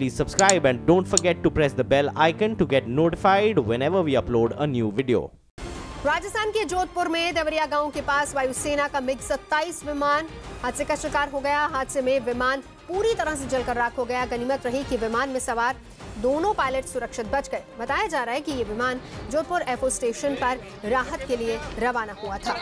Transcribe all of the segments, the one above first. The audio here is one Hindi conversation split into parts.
please subscribe and don't forget to press the bell icon to get notified whenever we upload a new video. Rajasthan के जोधपुर में देवरिया गांव के पास वायुसेना का MiG-27 विमान हादसे का शिकार हो गया। हादसे में विमान पूरी तरह से जलकर राख हो गया। गनीमत रही कि विमान में सवार दोनों पायलट सुरक्षित बच गए। बताया जा रहा है कि ये विमान जोधपुर एयरफोर्स स्टेशन पर राहत के लिए रवाना हुआ था।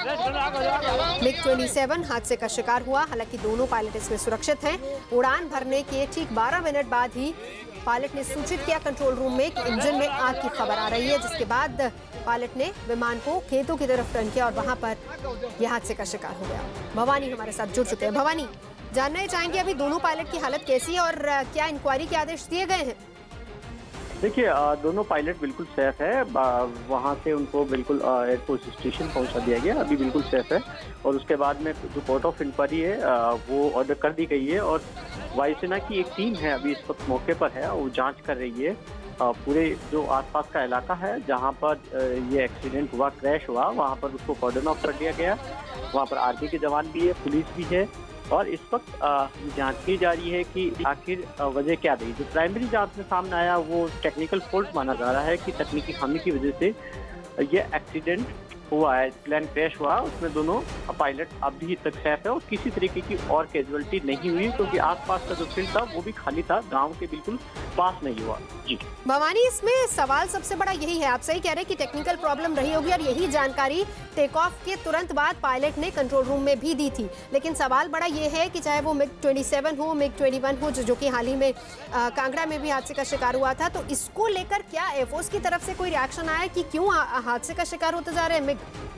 MiG-27 हादसे का शिकार हुआ। हालांकि दोनों पायलट इसमें सुरक्षित हैं। उड़ान भरने के ठीक 12 मिनट बाद ही पायलट ने सूचित किया कंट्रोल रूम में कि इंजन में आग की खबर आ रही है, जिसके बाद पायलट ने विमान को खेतों की तरफ टर्न किया और वहां पर यह हादसे का शिकार हो गया। भवानी हमारे साथ जुड़ चुके हैं। भवानी, जानना चाहेंगे अभी दोनों पायलट की हालत कैसी है और क्या इंक्वायरी के आदेश दिए गए हैं? देखिए, दोनों पायलट बिल्कुल सेफ है। वहाँ से उनको बिल्कुल एयरफोर्स स्टेशन पहुँचा दिया गया, अभी बिल्कुल सेफ है। और उसके बाद में जो कोर्ट ऑफ इंक्वायरी है वो ऑर्डर कर दी गई है और वायुसेना की एक टीम है अभी इस वक्त मौके पर है, वो जांच कर रही है। पूरे जो आसपास का इलाका है जहाँ पर ये एक्सीडेंट हुआ, क्रैश हुआ, वहाँ पर उसको कॉर्डन ऑफ कर दिया गया। वहाँ पर आर्मी के जवान भी है, पुलिस भी है और इस वक्त जांच की जा रही है कि आखिर वजह क्या रही। जो प्राइमरी जांच में सामने आया वो टेक्निकल फॉल्ट माना जा रहा है कि तकनीकी खामी की वजह से ये एक्सीडेंट हुआ है, प्लेन क्रैश हुआ। उसमें दोनों पायलट अभी तक सेफ है और किसी तरीके की और कैजुअलिटी नहीं हुई, क्योंकि आसपास का जो फील्ड था वो भी खाली था, गांव के बिल्कुल पास नहीं हुआ। जी भवानी, इसमें सवाल सबसे बड़ा यही है, आप सही कह रहे हैं कि टेक्निकल प्रॉब्लम रही होगी और यही जानकारी टेक ऑफ के तुरंत बाद पायलट ने कंट्रोल रूम में भी दी थी। लेकिन सवाल बड़ा ये है कि चाहे वो MiG-27 हो, MiG-21 हो, जो कि हाल ही में कांगड़ा में भी हादसे का शिकार हुआ था, तो इसको लेकर क्या एयरफोर्स की तरफ से कोई रिएक्शन आया कि क्यों हादसे का शिकार होते जा रहे हैं मिग?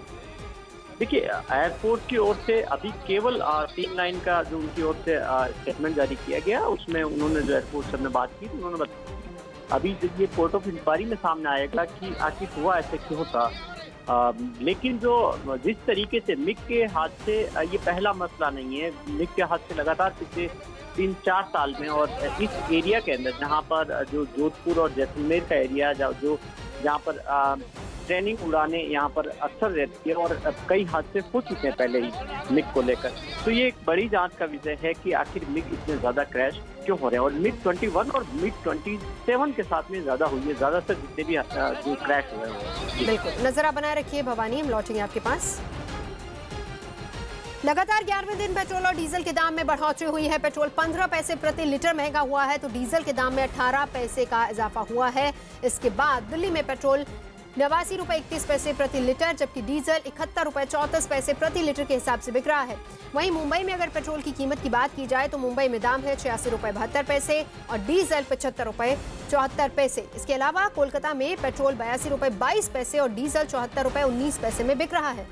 देखिए, एयरफोर्स की ओर से अभी केवल टीम 9 का जो उनकी ओर से स्टेटमेंट जारी किया गया, उसमें उन्होंने जो एयरफोर्स से बात की, उन्होंने बताया अभी ये कोर्ट ऑफ इंक्वायरी में सामने आएगा कि आखिर हुआ ऐसे क्यों होता। लेकिन जो जिस तरीके से मिग के हादसे, ये पहला मसला नहीं है। मिग के हादसे लगातार पिछले 3-4 साल में और इस एरिया के अंदर जहाँ पर जो जोधपुर और जैसलमेर का एरिया जहाँ पर ट्रेनिंग उड़ाने यहाँ पर अक्सर रहती है और कई हादसे हो चुके हैं पहले ही मिग को लेकर। तो ये एक बड़ी जांच का विषय है कि आखिर मिग इतने ज्यादा क्रैश क्यों हो रहे हैं और MiG-21 और MiG-27 के साथ में ज्यादा हुई है, ज्यादातर जितने भी जो क्रैश हुए हैं। बिल्कुल, नजर आप बनाए रखिए भवानी, हम लौटेंगे आपके पास। लगातार 11वें दिन पेट्रोल और डीजल के दाम में बढ़ोतरी हुई है। पेट्रोल 15 पैसे प्रति लीटर महंगा हुआ है तो डीजल के दाम में 18 पैसे का इजाफा हुआ है। इसके बाद दिल्ली में पेट्रोल 89 रुपए 31 पैसे प्रति लीटर, जबकि डीजल 71 रुपए 34 पैसे प्रति लीटर के हिसाब से बिक रहा है। वहीं मुंबई में अगर पेट्रोल की कीमत की बात की जाए तो मुंबई में दाम है 86 रुपए 72 पैसे और डीजल 75 रुपए 74 पैसे। इसके अलावा कोलकाता में पेट्रोल 82 रुपए 22 पैसे और डीजल 74 रुपए 19 पैसे में बिक रहा है।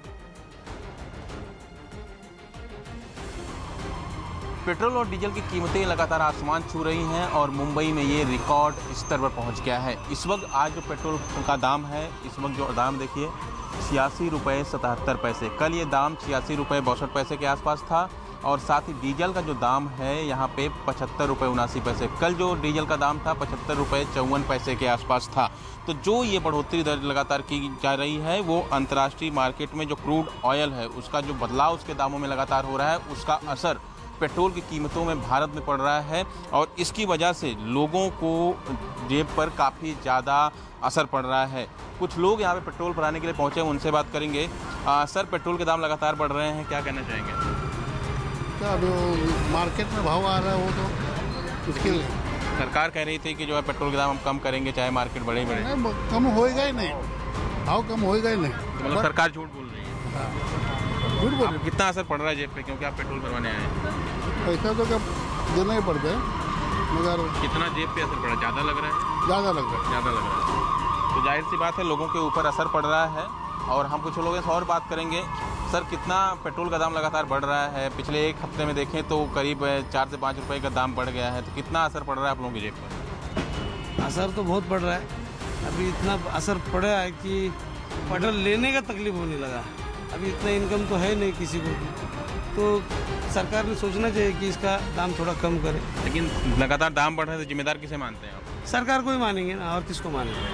पेट्रोल और डीजल की कीमतें लगातार आसमान छू रही हैं और मुंबई में ये रिकॉर्ड स्तर पर पहुंच गया है। इस वक्त आज जो पेट्रोल का दाम है, इस वक्त जो दाम देखिए 86 रुपये 77 पैसे। कल ये दाम 86 रुपये 62 पैसे के आसपास था और साथ ही डीजल का जो दाम है यहाँ पे 75 रुपये 79 पैसे। कल जो डीजल का दाम था 75 रुपये 54 पैसे के आसपास था। तो जो ये बढ़ोतरी दर लगातार की जा रही है वो अंतर्राष्ट्रीय मार्केट में जो क्रूड ऑयल है उसका जो बदलाव उसके दामों में लगातार हो रहा है, उसका असर पेट्रोल की कीमतों में भारत में पड़ रहा है और इसकी वजह से लोगों को जेब पर काफ़ी ज़्यादा असर पड़ रहा है। कुछ लोग यहाँ पे पेट्रोल भराने के लिए पहुँचे, उनसे बात करेंगे। सर, पेट्रोल के दाम लगातार बढ़ रहे हैं, क्या कहना चाहेंगे? क्या मार्केट में भाव आ रहा है वो तो उसके लिए सरकार कह रही थी कि जो है पेट्रोल के दाम हम कम करेंगे चाहे मार्केट बढ़े बढ़े। कम होएगा ही नहीं, भाव कम होएगा ही नहीं। तो मतलब सरकार झूठ बोल रही है। झूठ बोल। कितना असर पड़ रहा है जेब पे, क्योंकि आप पेट्रोल भरवाने आए हैं? पैसा तो क्या देना ही पड़ता है, मगर कितना जेब पे असर पड़ा? ज़्यादा लग रहा है? ज़्यादा लग रहा है। ज़्यादा लग रहा है तो जाहिर सी बात है लोगों के ऊपर असर पड़ रहा है। और हम कुछ लोगों से और बात करेंगे। सर, कितना पेट्रोल का दाम लगातार बढ़ रहा है? पिछले एक हफ्ते में देखें तो करीब 4 से 5 रुपये का दाम बढ़ गया है, तो कितना असर पड़ रहा है आप लोगों की जेब पर? असर तो बहुत पड़ रहा है। अभी इतना असर पड़ रहा है कि पेट्रोल लेने का तकलीफ होने लगा। अभी इतना इनकम तो है नहीं किसी को, तो सरकार ने सोचना चाहिए कि इसका दाम थोड़ा कम करे। लेकिन लगातार दाम बढ़ रहे हैं तो जिम्मेदार किसे मानते हैं आप? सरकार को ही मानेंगे ना, और किसको मानेंगे?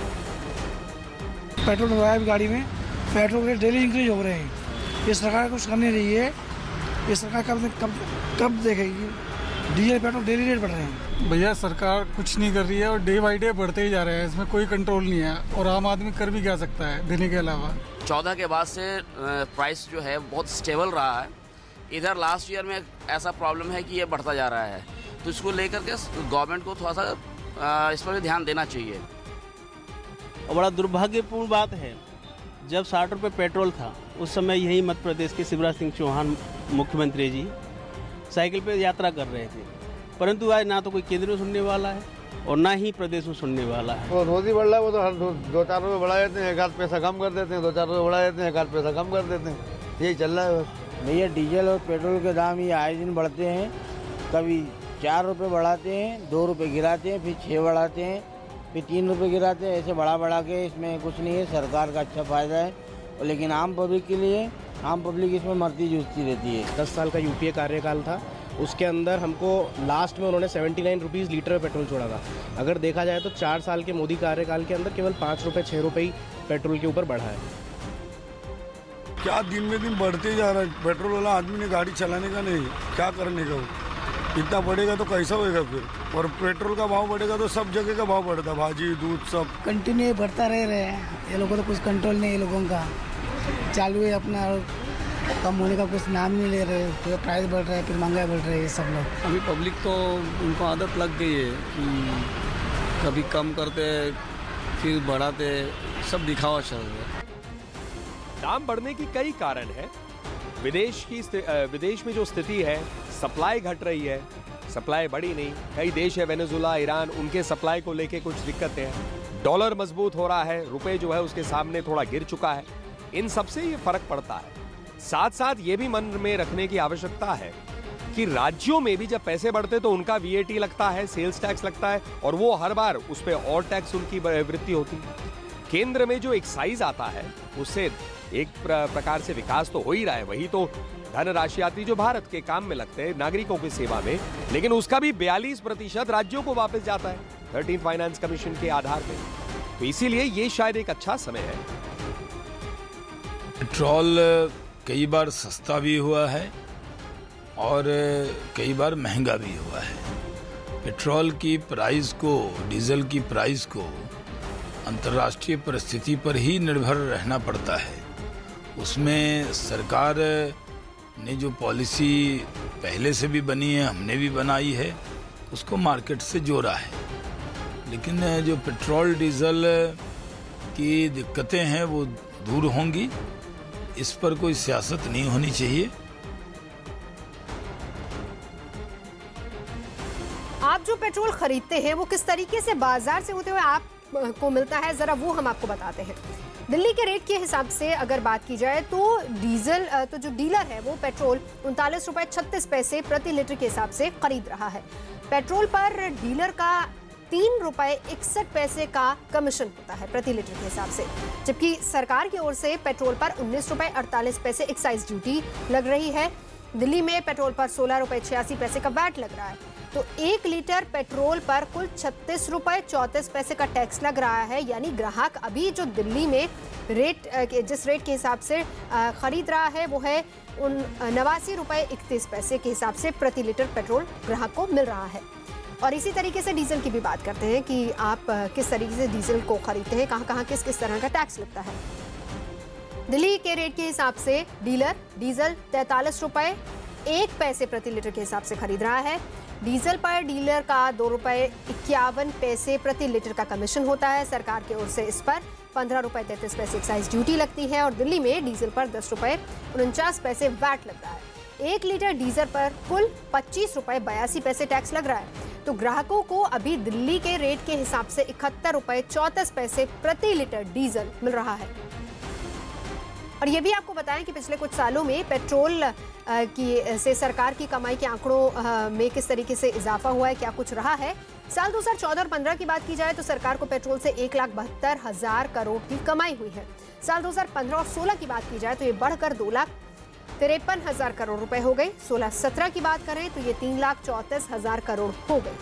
पेट्रोल डलवाया गाड़ी में, पेट्रोल के डेली इंक्रीज हो रहे हैं। ये सरकार कुछ कर नहीं रही है। ये सरकार कब देखेगी? डीजल पेट्रोल डेली रेट बढ़ रहे हैं। भैया सरकार कुछ नहीं कर रही है और डे बाई डे बढ़ते ही जा रहे हैं, इसमें कोई कंट्रोल नहीं है और आम आदमी कर भी क्या सकता है देने के अलावा। 14 के बाद से प्राइस जो है बहुत स्टेबल रहा है। इधर लास्ट ईयर में ऐसा प्रॉब्लम है कि ये बढ़ता जा रहा है, तो इसको लेकर के गवर्नमेंट को थोड़ा सा इस पर भी ध्यान देना चाहिए। और बड़ा दुर्भाग्यपूर्ण बात है, जब 60 रुपये पेट्रोल था उस समय यही मध्य प्रदेश के शिवराज सिंह चौहान मुख्यमंत्री जी साइकिल पे यात्रा कर रहे थे, परंतु आज ना तो कोई केंद्र में सुनने वाला है और ना ही प्रदेश में सुनने वाला है। वो रोज ही बढ़ रहा है, वो तो हर 2-4 रुपये बढ़ा देते हैं, 1 आध पैसा कम कर देते हैं, 2-4 रुपये बढ़ा देते हैं, 1 आध पैसा कम कर देते हैं, यही चल रहा है बस। भैया डीजल और पेट्रोल के दाम ये आए दिन बढ़ते हैं, कभी 4 रुपये बढ़ाते हैं, 2 रुपये गिराते हैं, फिर 6 बढ़ाते हैं, फिर 3 रुपये गिराते हैं, ऐसे बढ़ा के इसमें कुछ नहीं है। सरकार का अच्छा फ़ायदा है, लेकिन आम पब्लिक के लिए, आम पब्लिक इसमें मरती जूझती रहती है। 10 साल का यूपीए कार्यकाल था, उसके अंदर हमको लास्ट में उन्होंने 79 रुपीज़ लीटर में पेट्रोल छोड़ा था। अगर देखा जाए तो 4 साल के मोदी कार्यकाल के अंदर केवल 5 रुपये 6 रुपये ही पेट्रोल के ऊपर बढ़ा है। क्या दिन में दिन बढ़ते जा रहा है, पेट्रोल वाला आदमी ने गाड़ी चलाने का नहीं, क्या करने का, वो इतना बढ़ेगा तो कैसा होएगा फिर। और पेट्रोल का भाव बढ़ेगा तो सब जगह का भाव बढ़ता, भाजी दूध सब कंटिन्यू बढ़ता रह रहे हैं, ये लोगों को तो कुछ कंट्रोल नहीं, ये लोगों का चालू है अपना, कम होने का कुछ नाम नहीं ले रहे, फिर प्राइस बढ़ रहा है, फिर महंगाई बढ़ रही है सब लोग। अभी पब्लिक तो उनको आदत लग गई है कि कभी कम करते फिर बढ़ाते, सब दिखावा चल रहा है। दाम बढ़ने की कई कारण है। विदेश में जो स्थिति है, सप्लाई घट रही है, सप्लाई बढ़ी नहीं। कई देश है वेनेजुला, ईरान, उनके सप्लाई को लेके कुछ दिक्कतें हैं। डॉलर मजबूत हो रहा है, रुपए जो है उसके सामने थोड़ा गिर चुका है, इन सबसे ये फर्क पड़ता है। साथ साथ ये भी मन में रखने की आवश्यकता है कि राज्यों में भी जब पैसे बढ़ते तो उनका वीएटी लगता है, सेल्स टैक्स लगता है, और वो हर बार उस पर और टैक्स उनकी वृद्धि होती है। केंद्र में जो एक्साइज आता है उससे एक प्रकार से विकास तो हो ही रहा है, वही तो धनराशि आती जो भारत के काम में लगते हैं, नागरिकों की सेवा में, लेकिन उसका भी 42% राज्यों को वापस जाता है 13 फाइनेंस कमीशन के आधार पे। तो इसीलिए ये शायद एक अच्छा समय है। पेट्रोल कई बार सस्ता भी हुआ है और कई बार महंगा भी हुआ है। पेट्रोल की प्राइस को, डीजल की प्राइस को अंतर्राष्ट्रीय परिस्थिति पर ही निर्भर रहना पड़ता है। उसमें सरकार ने जो पॉलिसी पहले से भी बनी है, हमने भी बनाई है, उसको मार्केट से जोड़ा है। लेकिन जो पेट्रोल डीजल की दिक्कतें हैं वो दूर होंगी, इस पर कोई सियासत नहीं होनी चाहिए। आप जो पेट्रोल खरीदते हैं वो किस तरीके से बाजार से होते हुए आपको मिलता है, जरा वो हम आपको बताते हैं। दिल्ली के रेट के हिसाब से अगर बात की जाए तो डीजल तो जो डीलर है वो पेट्रोल 39 रुपए 36 पैसे प्रति लीटर के हिसाब से खरीद रहा है। पेट्रोल पर डीलर का 3 रुपए 61 पैसे का कमीशन होता है प्रति लीटर के हिसाब से, जबकि सरकार की ओर से पेट्रोल पर 19 रुपए 48 पैसे एक्साइज ड्यूटी लग रही है। दिल्ली में पेट्रोल पर 16 रुपए 86 पैसे का वैट लग रहा है, तो 1 लीटर पेट्रोल पर कुल 36 रुपए 34 पैसे का टैक्स लग रहा है। यानी ग्राहक अभी जो दिल्ली में जिस रेट के हिसाब से खरीद रहा है वो है 89 रुपए 31 पैसे के हिसाब से प्रति लीटर पेट्रोल ग्राहक को मिल रहा है। और इसी तरीके से डीजल की भी बात करते हैं कि आप किस तरीके से डीजल को खरीदते हैं, कहाँ किस तरह का टैक्स लगता है। दिल्ली के रेट के हिसाब से डीलर डीजल 43 रुपए 1 पैसे प्रति लीटर के हिसाब से खरीद रहा है। डीजल पर डीलर का 2 रुपए 51 पैसे प्रति लीटर का कमीशन होता है। सरकार की ओर से इस पर 15 रुपए 33 पैसे एक्साइज ड्यूटी लगती है और दिल्ली में डीजल पर 10 रुपए 49 पैसे वैट लगता है। 1 लीटर डीजल पर कुल 25 रुपए 82 पैसे टैक्स लग रहा है। तो ग्राहकों को अभी दिल्ली के रेट के हिसाब से 71 रुपए 34 पैसे प्रति लीटर डीजल मिल रहा है। और ये भी आपको बताएं कि पिछले कुछ सालों में पेट्रोल से सरकार की कमाई के आंकड़ों में किस तरीके से इजाफा हुआ है, क्या कुछ रहा है। साल 2014 और 15 की बात की जाए तो सरकार को पेट्रोल से 1,72,000 करोड़ की कमाई हुई है। साल 2015 और 16 की बात की जाए तो ये बढ़कर 2,53,000 करोड़ रुपए हो गई। 16-17 की बात करें तो ये 3,34,000 करोड़ हो गई।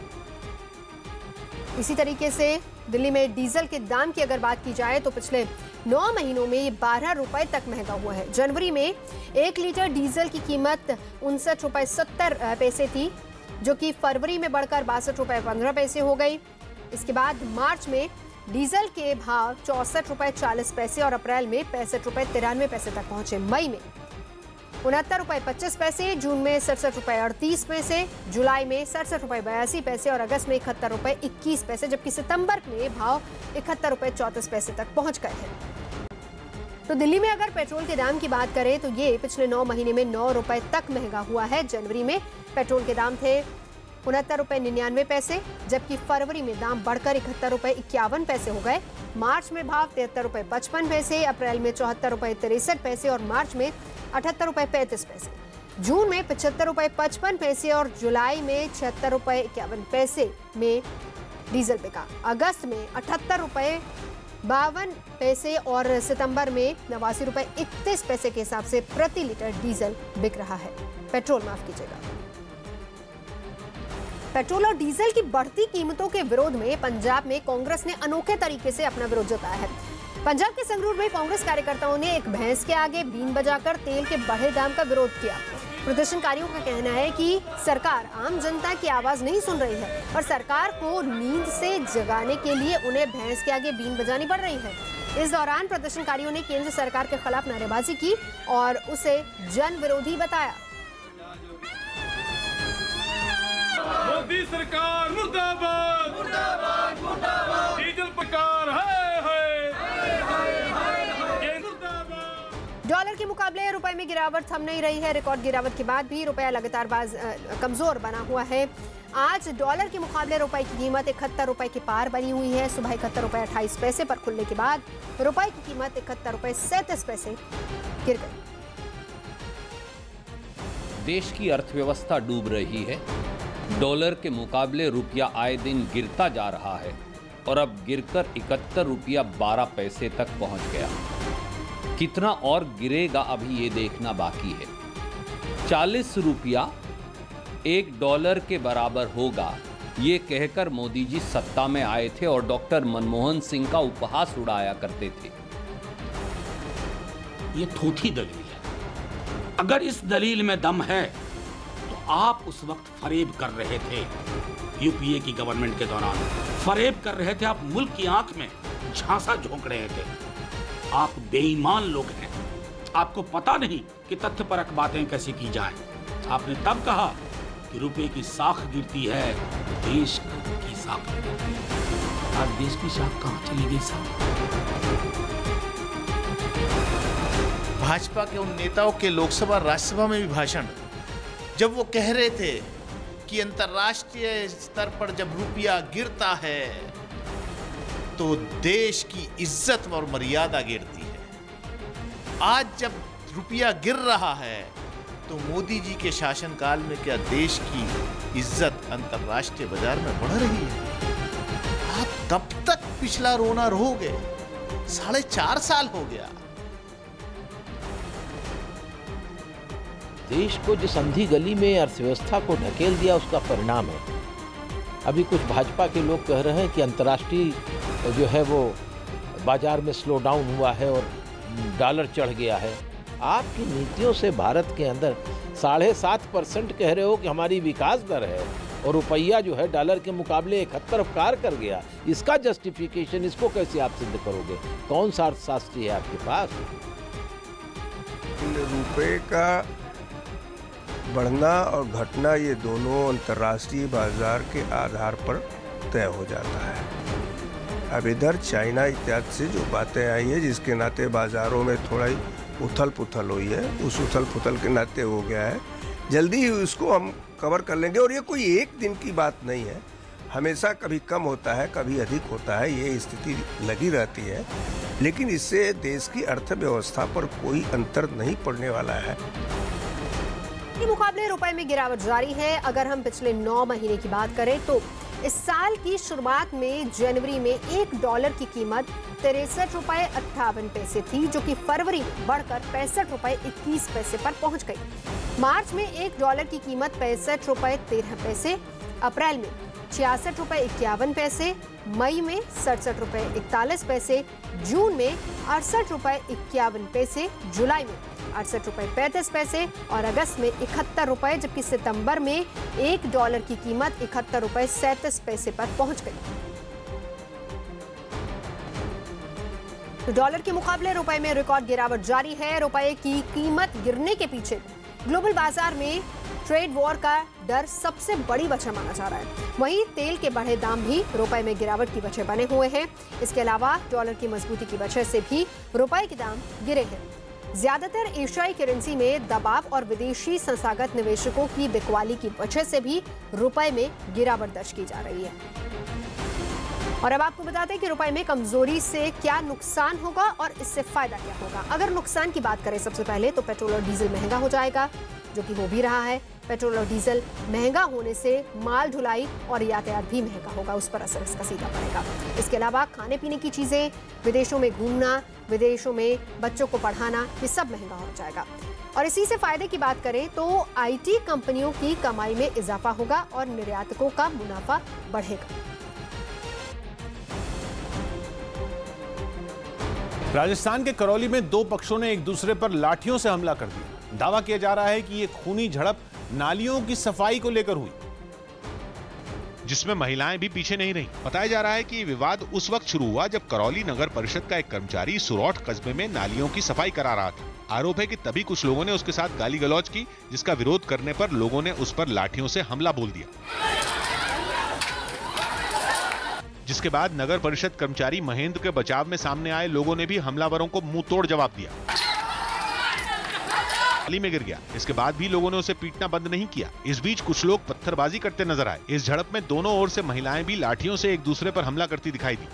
इसी तरीके से दिल्ली में डीजल के दाम की अगर बात की जाए तो पिछले 9 महीनों में ये 12 रुपए तक महंगा हुआ है। जनवरी में 1 लीटर डीजल की कीमत 59 रुपए 70 पैसे थी, जो कि फरवरी में बढ़कर 62 रुपए 15 पैसे हो गई। इसके बाद मार्च में डीजल के भाव 64 रुपए 40 पैसे और अप्रैल में 65 रुपए 93 पैसे तक पहुंचे। मई में 69 रुपए 25 पैसे, जून में 67 रुपए 38 पैसे, जुलाई में 67 रुपए 82 पैसे और अगस्त में 71 रुपए 21 पैसे, जबकि सितंबर में भाव 71 रुपए 34 पैसे तक पहुंच गए हैं। तो दिल्ली में अगर पेट्रोल के दाम की बात करें तो ये पिछले 9 महीने में 9 रुपए तक महंगा हुआ है। जनवरी में पेट्रोल के दाम थे 69 रुपए 99 पैसे, जबकि फरवरी में दाम बढ़कर 71 रुपए 51 पैसे हो गए। मार्च में भाव 73 रुपए 55 पैसे, अप्रैल में 74 रुपए 63 पैसे और मार्च में 78 रुपए 35 पैसे, जून में 75 रुपए 55 पैसे और जुलाई में 76 रुपए 51 पैसे में डीजल बिका। अगस्त में 78 रुपए 52 पैसे और सितंबर में 89 रुपए 31 पैसे के हिसाब से प्रति लीटर डीजल बिक रहा है। पेट्रोल, माफ कीजिएगा। पेट्रोल और डीजल की बढ़ती कीमतों के विरोध में पंजाब में कांग्रेस ने अनोखे तरीके से अपना विरोध जताया है। पंजाब के संगरूर में कांग्रेस कार्यकर्ताओं ने एक भैंस के आगे बीन बजाकर तेल के बढ़े दाम का विरोध किया। प्रदर्शनकारियों का कहना है कि सरकार आम जनता की आवाज नहीं सुन रही है और सरकार को नींद से जगाने के लिए उन्हें भैंस के आगे बीन बजानी पड़ रही है। इस दौरान प्रदर्शनकारियों ने केंद्र सरकार के खिलाफ नारेबाजी की और उसे जन विरोधी बताया। मोदी सरकार मुर्दाबाद, मुर्दाबाद, मुर्दाबाद, डीजल सरकार हाय हाय, डॉलर के मुकाबले रुपए में गिरावट थम नहीं रही है। रिकॉर्ड गिरावट के बाद भी रुपया लगातार कमजोर बना हुआ है। आज डॉलर के मुकाबले रुपए की कीमत 71 रुपए के पार बनी हुई है। सुबह 71 रुपए 28 पैसे पर खुलने के बाद रुपए की कीमत 71 रुपए 37 पैसे गिर गई। देश की अर्थव्यवस्था डूब रही है। डॉलर के मुकाबले रुपया आए दिन गिरता जा रहा है और अब गिरकर 71 रुपया 12 पैसे तक पहुंच गया। कितना और गिरेगा अभी ये देखना बाकी है। 40 रुपया $1 के बराबर होगा, ये कहकर मोदी जी सत्ता में आए थे और डॉक्टर मनमोहन सिंह का उपहास उड़ाया करते थे। ये थोथी दलील है। अगर इस दलील में दम है तो आप उस वक्त फरेब कर रहे थे। यूपीए की गवर्नमेंट के दौरान फरेब कर रहे थे। आप मुल्क की आंख में झांसा झोंक रहे थे। आप बेईमान लोग हैं। आपको पता नहीं कि तथ्यपरक बातें कैसे की जाएं। आपने तब कहा कि रुपए की साख गिरती है, देश की साख गिरती है। आज देश की साख कहां चली गई साहब? भाजपा के उन नेताओं के लोकसभा राज्यसभा में भी भाषण, जब वो कह रहे थे कि अंतर्राष्ट्रीय स्तर पर जब रुपया गिरता है तो देश की इज्जत और मर्यादा गिरती है। आज जब रुपया गिर रहा है तो मोदी जी के शासनकाल में क्या देश की इज्जत अंतर्राष्ट्रीय बाजार में बढ़ रही है? आप कब तक पिछला रोना रहोगे? 4.5 साल हो गया। देश को जिस अंधी गली में अर्थव्यवस्था को ढकेल दिया उसका परिणाम है। अभी कुछ भाजपा के लोग कह रहे हैं कि अंतर्राष्ट्रीय जो है वो बाजार में स्लो डाउन हुआ है और डॉलर चढ़ गया है। आपकी नीतियों से भारत के अंदर 7.5% कह रहे हो कि हमारी विकास दर है और रुपया जो है डॉलर के मुकाबले 71 पार कर गया। इसका जस्टिफिकेशन, इसको कैसे आप सिद्ध करोगे? कौन सा अर्थशास्त्री है आपके पास? रुपए का बढ़ना और घटना ये दोनों अंतर्राष्ट्रीय बाजार के आधार पर तय हो जाता है। अब इधर चाइना इत्यादि से जो बातें आई है जिसके नाते बाजारों में थोड़ा ही उथल पुथल हुई है, उस उथल पुथल के नाते हो गया है। जल्दी ही उसको हम कवर कर लेंगे और ये कोई एक दिन की बात नहीं है। हमेशा कभी कम होता है, कभी अधिक होता है, ये स्थिति लगी रहती है, लेकिन इससे देश की अर्थव्यवस्था पर कोई अंतर नहीं पड़ने वाला है। के मुकाबले रुपए में गिरावट जारी है। अगर हम पिछले 9 महीने की बात करें तो इस साल की शुरुआत में जनवरी में $1 की कीमत 63 रुपए 58 पैसे थी, जो कि फरवरी में बढ़कर 65 रुपए 21 पैसे पर पहुंच गई। मार्च में $1 की कीमत 65 रुपए 13 पैसे, अप्रैल में 66 रुपए 51 पैसे, मई में 67 रुपए 41 पैसे, जून में 68 रुपए 51 पैसे, जुलाई में ₹68.35 और अगस्त में ₹71, जबकि सितंबर में $1 की कीमत ₹71.37 पर पहुंच गई। तो डॉलर के मुकाबले रुपए में रिकॉर्ड गिरावट जारी है। रुपए की कीमत गिरने के पीछे ग्लोबल बाजार में ट्रेड वॉर का डर सबसे बड़ी वजह माना जा रहा है। वहीं तेल के बढ़े दाम भी रुपए में गिरावट की वजह बने हुए हैं। इसके अलावा डॉलर की मजबूती की वजह से भी रुपए के दाम गिरे हैं। ज्यादातर एशियाई करेंसी में दबाव और विदेशी संस्थागत निवेशकों की बिकवाली की वजह से भी रुपए में गिरावट दर्ज की जा रही है। और अब आपको बताते हैं कि रुपए में कमजोरी से क्या नुकसान होगा और इससे फायदा क्या होगा। अगर नुकसान की बात करें सबसे पहले तो पेट्रोल और डीजल महंगा हो जाएगा, जो कि हो भी रहा है। पेट्रोल और डीजल महंगा होने से माल ढुलाई और यातायात भी महंगा होगा, उस पर असर इसका सीधा पड़ेगा। इसके अलावा खाने पीने की चीजें, विदेशों में घूमना, विदेशों में बच्चों को पढ़ाना, ये सब महंगा हो जाएगा। और इसी से फायदे की बात करें तो आईटी कंपनियों की कमाई में इजाफा होगा और निर्यातकों का मुनाफा बढ़ेगा। राजस्थान के करौली में दो पक्षों ने एक दूसरे पर लाठियों से हमला कर दिया। दावा किया जा रहा है कि ये खूनी झड़प नालियों की सफाई को लेकर हुई, जिसमें महिलाएं भी पीछे नहीं रहीं। बताया जा रहा है कि विवाद उस वक्त शुरू हुआ जब करौली नगर परिषद का एक कर्मचारी सुरौठ कस्बे में नालियों की सफाई करा रहा था। आरोप है कि तभी कुछ लोगों ने उसके साथ गाली गलौज की, जिसका विरोध करने पर लोगों ने उस पर लाठियों से हमला बोल दिया, जिसके बाद नगर परिषद कर्मचारी महेंद्र के बचाव में सामने आए लोगों ने भी हमलावरों को मुंह तोड़ जवाब दिया, नाली में गिर गया। इसके बाद भी लोगों ने उसे पीटना बंद नहीं किया। इस बीच कुछ लोग पत्थरबाजी करते नजर आए। इस झड़प में दोनों ओर से महिलाएं भी लाठियों से एक दूसरे पर हमला करती दिखाई दी।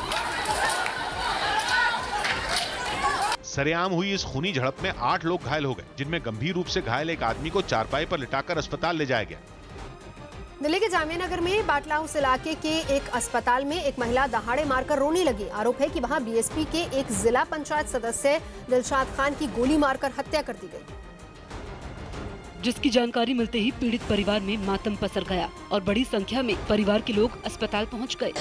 सरेआम हुई इस खूनी झड़प में 8 लोग घायल हो गए, जिनमें गंभीर रूप से घायल एक आदमी को चारपाई पर लिटाकर अस्पताल ले जाया गया। दिल्ली के जामिया नगर में बाटला हाउस इलाके के एक अस्पताल में एक महिला दहाड़े मारकर रोने लगी। आरोप है कि वहां बीएसपी के एक जिला पंचायत सदस्य दिलशाद खान की गोली मारकर हत्या कर दी गई, जिसकी जानकारी मिलते ही पीड़ित परिवार में मातम पसर गया और बड़ी संख्या में परिवार के लोग अस्पताल पहुंच गए।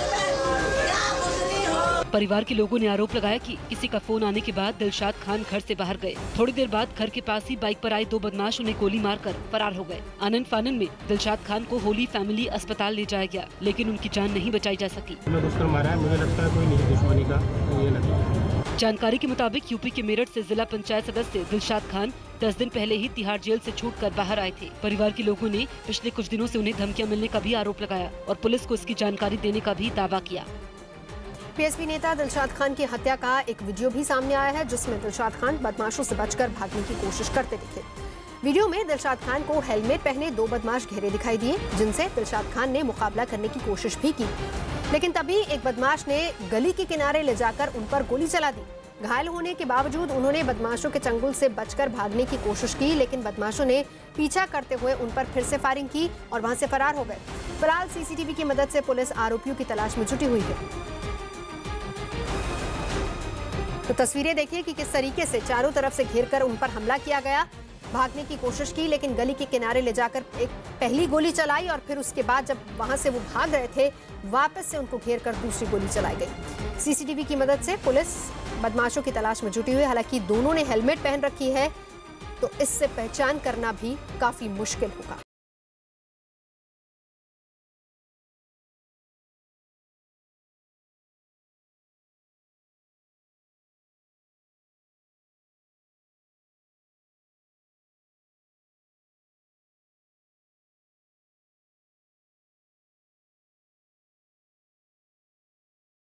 परिवार के लोगों ने आरोप लगाया कि किसी का फोन आने के बाद दिलशाद खान घर से बाहर गए। थोड़ी देर बाद घर के पास ही बाइक पर आए 2 बदमाश उन्हें गोली मारकर फरार हो गए। आनन फानन में दिलशाद खान को होली फैमिली अस्पताल ले जाया गया, लेकिन उनकी जान नहीं बचाई जा सकी। मारा है, मुझे लगता है कोई नहीं दुश्मनी का ये लगता है। जानकारी के मुताबिक यूपी के मेरठ से जिला पंचायत सदस्य दिलशाद खान 10 दिन पहले ही तिहाड़ जेल से छूटकर बाहर आए थे। परिवार के लोगों ने पिछले कुछ दिनों से उन्हें धमकियां मिलने का भी आरोप लगाया और पुलिस को इसकी जानकारी देने का भी दावा किया। बीएसपी नेता दिलशाद खान की हत्या का एक वीडियो भी सामने आया है, जिसमें दिलशाद खान बदमाशों से बचकर भागने की कोशिश करते दिखे। वीडियो में दिलशाद खान को हेलमेट पहने 2 बदमाश घेरे दिखाई दिए, जिनसे दिलशाद खान ने मुकाबला करने की कोशिश भी की, लेकिन तभी एक बदमाश ने गली के किनारे ले जाकर उन पर गोली चला दी। घायल होने के बावजूद उन्होंने बदमाशों के चंगुल से बचकर भागने की कोशिश की, लेकिन बदमाशों ने पीछा करते हुए उन पर फिर से फायरिंग की और वहां से फरार हो गए। फिलहाल सीसीटीवी की मदद से पुलिस आरोपियों की तलाश में जुटी हुई है। तो तस्वीरें देखिए कि किस तरीके से चारों तरफ से घेरकर उन पर हमला किया गया। भागने की कोशिश की, लेकिन गली के किनारे ले जाकर एक पहली गोली चलाई और फिर उसके बाद जब वहां से वो भाग रहे थे, वापस से उनको घेरकर दूसरी गोली चलाई गई। सीसीटीवी की मदद से पुलिस बदमाशों की तलाश में जुटी हुई है। हालांकि दोनों ने हेलमेट पहन रखी है, तो इससे पहचान करना भी काफी मुश्किल होगा।